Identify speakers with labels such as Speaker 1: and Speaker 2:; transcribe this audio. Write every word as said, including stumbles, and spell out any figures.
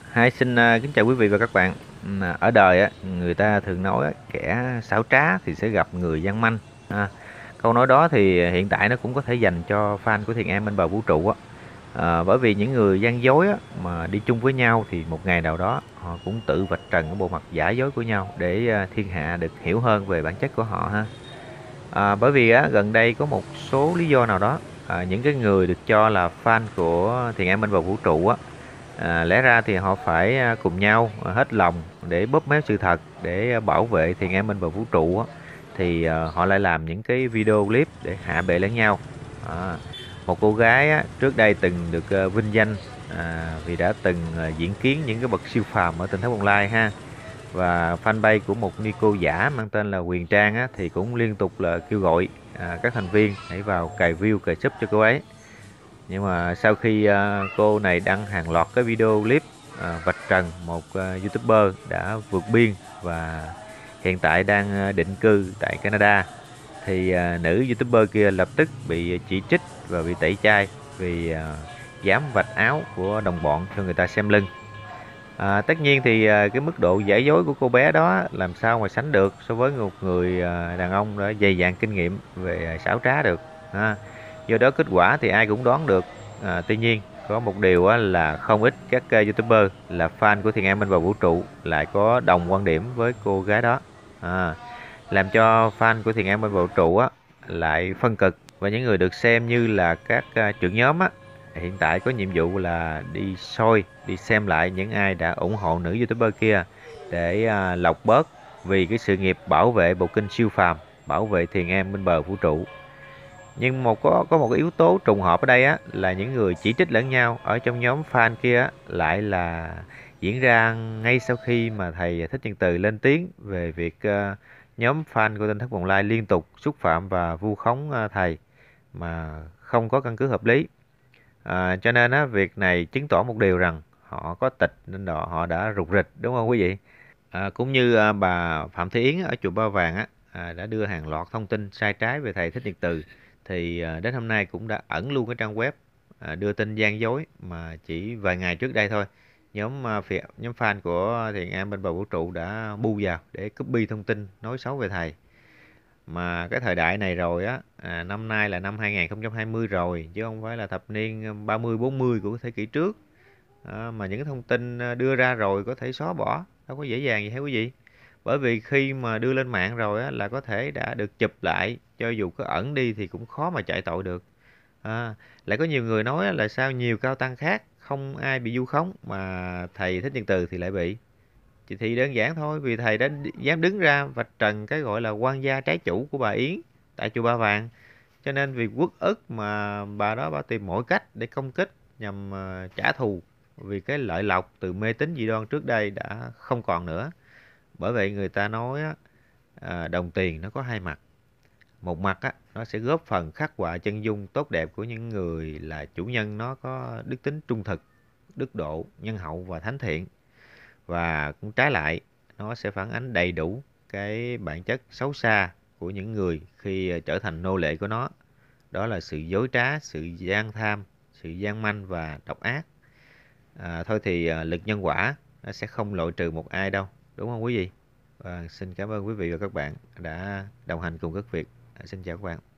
Speaker 1: Hi, xin à, kính chào quý vị và các bạn. Ừm, à, Ở đời á, người ta thường nói á, kẻ xảo trá thì sẽ gặp người gian manh. À, câu nói đó thì hiện tại nó cũng có thể dành cho fan của Thiện Am bên bờ vũ trụ á. À, bởi vì những người gian dối á, mà đi chung với nhau thì một ngày nào đó họ cũng tự vạch trần cái bộ mặt giả dối của nhau để à, thiên hạ được hiểu hơn về bản chất của họ ha. À, bởi vì á, gần đây có một số lý do nào đó, à, những cái người được cho là fan của Thiện Am bên bờ vũ trụ á, À, lẽ ra thì họ phải à, cùng nhau à, hết lòng để bóp méo sự thật để à, bảo vệ thiền an minh và vũ trụ á, thì à, họ lại làm những cái video clip để hạ bệ lẫn nhau. À, một cô gái á, trước đây từng được à, vinh danh à, vì đã từng à, diễn kiến những cái bậc siêu phàm ở tỉnh Thất Bồng Lai ha, và fanpage của một ni cô giả mang tên là Huyền Trang á, thì cũng liên tục là kêu gọi à, các thành viên hãy vào cày view cày sub cho cô ấy. Nhưng mà sau khi à, cô này đăng hàng loạt cái video clip à, vạch trần một à, YouTuber đã vượt biên và hiện tại đang à, định cư tại Canada, thì à, nữ YouTuber kia lập tức bị chỉ trích và bị tẩy chay vì à, dám vạch áo của đồng bọn cho người ta xem lưng. À, tất nhiên thì à, cái mức độ giả dối của cô bé đó làm sao mà sánh được so với một người à, đàn ông đã dày dạn kinh nghiệm về à, xảo trá được. À, do đó kết quả thì ai cũng đoán được. À, tuy nhiên có một điều á, là không ít các uh, YouTuber là fan của Thiện An Minh và Vũ trụ lại có đồng quan điểm với cô gái đó. À, làm cho fan của Thiện An Minh Vũ trụ á lại phân cực, và những người được xem như là các uh, trưởng nhóm á hiện tại có nhiệm vụ là đi soi đi xem lại những ai đã ủng hộ nữ YouTuber kia để uh, lọc bớt vì cái sự nghiệp bảo vệ bộ kinh siêu phàm, bảo vệ Thiện An bên bờ vũ trụ. Nhưng một có có một cái yếu tố trùng hợp ở đây á là những người chỉ trích lẫn nhau ở trong nhóm fan kia á, lại là diễn ra ngay sau khi mà thầy Thích Nhân Từ lên tiếng về việc ờ, nhóm fan của Tinh Thất Bồng Lai liên tục xúc phạm và vu khống ờ, thầy mà không có căn cứ hợp lý. À, cho nên á việc này chứng tỏ một điều rằng họ có tịch nên đó họ đã rục rịch, đúng không quý vị? À, cũng như à, bà Phạm Thị Yến ở chùa Ba Vàng á, à, đã đưa hàng loạt thông tin sai trái về thầy Thích Nhật Từ, thì à, đến hôm nay cũng đã ẩn luôn cái trang web à, đưa tin gian dối mà chỉ vài ngày trước đây thôi, nhóm à, phía, nhóm fan của Thiện An bên bờ vũ trụ đã bu vào để copy thông tin nói xấu về thầy. Mà cái thời đại này rồi á, à, năm nay là năm hai không hai không rồi chứ không phải là thập niên ba mươi bốn mươi của thế kỷ trước. À, mà những cái thông tin à, đưa ra rồi có thể xóa bỏ đâu có dễ dàng gì hết quý vị, bởi vì khi mà đưa lên mạng rồi á là có thể đã được chụp lại, cho dù có ẩn đi thì cũng khó mà chạy tội được. À, lại có nhiều người nói á, là sao nhiều cao tăng khác không ai bị vu khống mà thầy Thích Nhân Từ thì lại bị. Thì thì đơn giản thôi, vì thầy đã dám đứng ra vạch trần cái gọi là quan gia trái chủ của bà Yến tại chùa Ba Vàng, cho nên vì uất ức mà bà đó bà tìm mọi cách để công kích nhằm à, trả thù, vì cái lợi lộc từ mê tín dị đoan trước đây đã không còn nữa. Bởi vậy người ta nói á, à, đồng tiền nó có hai mặt. Một mặt á, nó sẽ góp phần khắc họa chân dung tốt đẹp của những người là chủ nhân, nó có đức tính trung thực, đức độ, nhân hậu và thánh thiện. Và cũng trái lại, nó sẽ phản ánh đầy đủ cái bản chất xấu xa của những người khi à, trở thành nô lệ của nó. Đó là sự dối trá, sự gian tham, sự gian manh và độc ác. À, thôi thì à, lực nhân quả nó sẽ không loại trừ một ai đâu, đúng không quý vị? Và xin cảm ơn quý vị và các bạn đã đồng hành cùng các việc. À, xin chào các bạn.